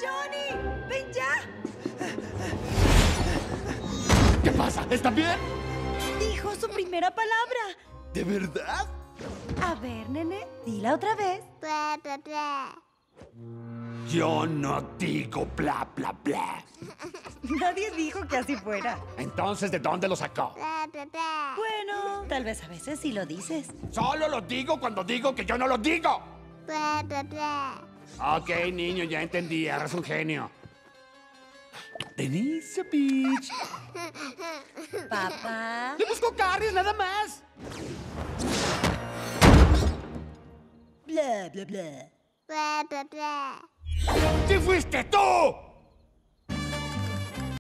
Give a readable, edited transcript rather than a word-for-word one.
¡Johnny! ¡Ven ya! ¿Qué pasa? ¿Está bien? Dijo su primera palabra. ¿De verdad? A ver, nene, dila otra vez. Bla, bla, bla. Yo no digo bla, bla, bla. Nadie dijo que así fuera. Entonces, ¿de dónde lo sacó? Bla, bla, bla. Bueno, tal vez a veces sí lo dices. Solo lo digo cuando digo que yo no lo digo. Bla, bla, bla. Ok, niño, ya entendí. Eres un genio. Denise Beach. Papá. Le busco carnes, nada más. Bla, bla, bla. Bla, bla, bla. ¿Qué fuiste tú?